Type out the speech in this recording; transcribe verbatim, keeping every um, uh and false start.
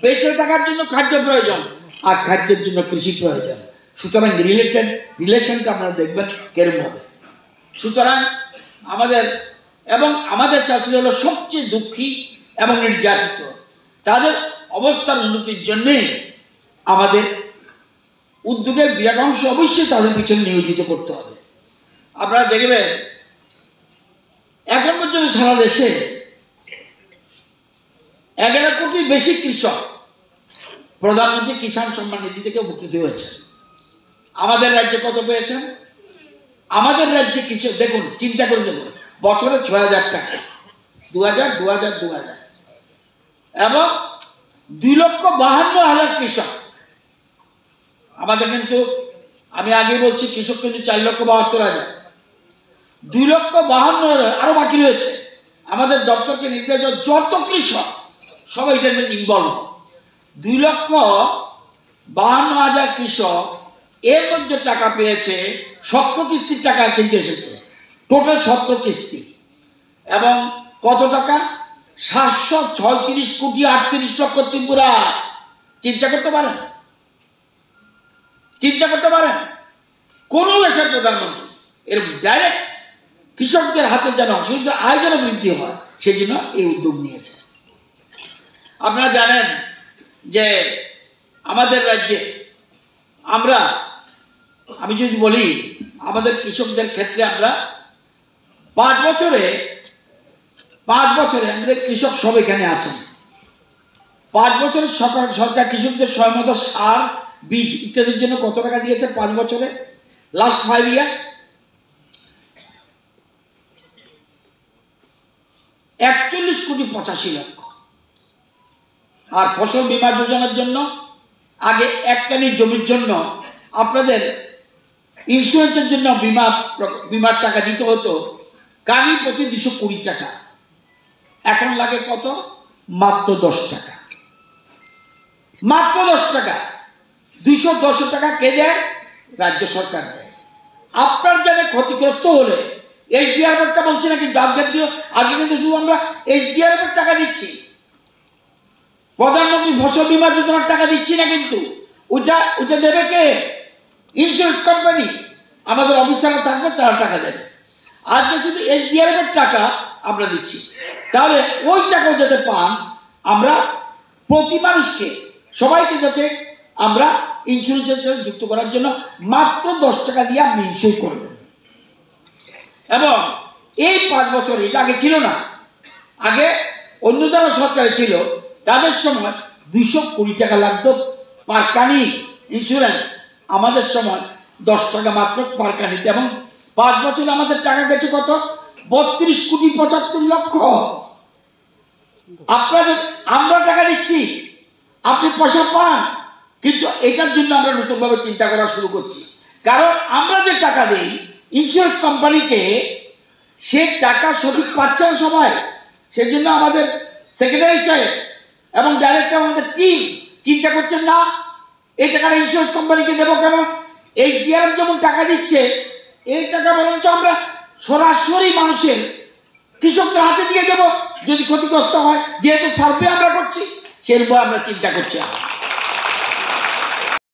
বেঁচে থাকার জন্য খাদ্য প্রয়োজন, আর খাদ্যের জন্য কৃষি প্রয়োজন। সুতরাং রিলেটেড রিলেশনটা আপনারা দেখবেন কেরম হবে। সুতরাং আমাদের এবং আমাদের চাষিরা হলো সবচেয়ে দুঃখী এবং নির্যাতিত। তাদের অবস্থার উন্নতির জন্যে আমাদের উদ্যোগের বিরাট অংশ অবশ্যই তাদের পিছনে নিয়োজিত করতে হবে। আপনারা দেখবেন এখন পর্যন্ত সারা দেশে এগারো কোটির বেশি কৃষক প্রধানমন্ত্রী কিষাণ সম্মান নিধি থেকে উপকৃত হয়েছে। আমাদের রাজ্যে কত পেয়েছেন? আমাদের রাজ্যে কৃষক দেখুন, চিন্তা করে দেখুন, বছরে ছয় হাজার টাকা, দু হাজার দু হাজার দু হাজার এবং দুই লক্ষ বাহান্ন হাজার কৃষক। আমাদের কিন্তু আমি আগে বলছি কৃষক কিন্তু চার লক্ষ বাহাত্তর হাজার, দুই লক্ষ বাহান্ন হাজার আরো বাকি রয়েছে। আমাদের দপ্তরকে নির্দেশ যত কৃষক সবাই এটার মধ্যে ইনভলভ। দুই লক্ষ বাহান্ন হাজার কৃষক এর মধ্যে টাকা পেয়েছে, সত্তর কিস্তির টাকা কিন্তু এসেছে, টোটাল সত্তর কিস্তি। এবং কত টাকা? সাতশো ছয়ত্রিশ কোটি আটত্রিশ লক্ষ ত্রিপুরা। চিন্তা করতে পারেন? চিন্তা করতে পারেন? কোন দেশের প্রধানমন্ত্রী এর ডাইরেক্ট কৃষকদের হাতে যেন কৃষকদের আয় যেন বৃদ্ধি হয় সেজন্য এই উদ্যোগ নিয়েছে। আপনারা জানেন যে আমাদের রাজ্যে আমরা, আমি যদি বলি আমাদের কৃষকদের ক্ষেত্রে আমরা পাঁচ বছরে পাঁচ বছরে আমাদের কৃষক সব এখানে আছেন। পাঁচ বছরে সরকার সরকার কৃষকদের সময়মত সার, বীজ ইত্যাদির জন্য কত টাকা দিয়েছে পাঁচ বছরে? লাস্ট ফাইভ ইয়ার্স একচল্লিশ কোটি পঁচাশি লক্ষ। আর ফসল বীমা যোজনার জন্য আগে এককানি জমির জন্য আপনাদের ইন্স্যুরেন্সের জন্য বীমা বীমার টাকা দিতে হতো কানি প্রতি দুশো কুড়ি টাকা, এখন লাগে কত? মাত্র দশ টাকা। মাত্র দশ টাকা। দুইশো দশ টাকা কে দেয়? রাজ্য সরকার দেয়। আপনার যারা ক্ষতিগ্রস্ত হলে এইচডিআরএফটা বলছি না, কিন্তু আজকে আজকে কিন্তু শুধু আমরা এইচডিআরএফ টাকা দিচ্ছি, প্রধানমন্ত্রী ফসল বীমা যোজনার টাকা দিচ্ছি না, কিন্তু ওইটা ওইটা দেবে কে? Insurance company. আমাদের অফিসাররা থাকবে, তারা টাকা দেবে। আজকে শুধু এইচডিআরএফ টাকা আমরা দিচ্ছি। তাহলে ওই টাকা যাতে পান, আমরা প্রতি মানুষকে সবাইকে যাতে আমরা ইন্স্যুরেন্সের সাথে যুক্ত করার জন্য মাত্র দশ টাকা দিয়ে আপনি ইন্স্যুর করবেন। এবং এই পাঁচ বছর, এটা আগে ছিল না, আগে অন্য যারা সরকারে ছিল তাদের সময় দুইশো কুড়ি টাকা লাগতো পার কানি ইন্স্যুরেন্স, আমাদের সময় দশ টাকা মাত্র পার কানিতে। এবং পাঁচ বছরে আমাদের টাকা গেছে কত? বত্রিশ কোটি পঁচাত্তর লক্ষ। আপনাদের আমরা টাকা দিচ্ছি, আপনি পয়সা পান, কিন্তু এটার জন্য আমরা নতুনভাবে চিন্তা করা শুরু করছি। কারণ আমরা যে টাকা দিই ইন্স্যুরেন্স কোম্পানিকে, সে টাকা সঠিক পাচ্ছে না সবাই। সেজন্য আমাদের সেক্রেটারি সাহেব এবং ডাইরেক্টর আমাদের টিম চিন্তা করছেন, না এই টাকাটা ইন্স্যুরেন্স কোম্পানিকে দেবো কেন? এইচডিআরএফ যেমন টাকা দিচ্ছে, এই টাকা বরঞ্চ আমরা সরাসরি মানুষের কৃষকদের হাতে দিয়ে দেবো যদি ক্ষতিগ্রস্ত হয়, যেহেতু সার্ভে আমরা করছি, সেরকম আমরা চিন্তা করছি।